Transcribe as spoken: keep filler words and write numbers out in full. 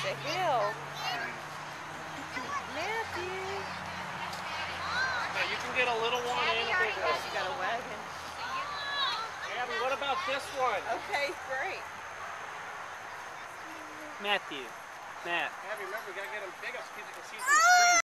the hell? Matthew. Now you can get a little one and a big one. She got a wagon. Abby, what about this one? Okay, great. Matthew. Matt. Abby, remember we gotta get them big up so people can see through the screen.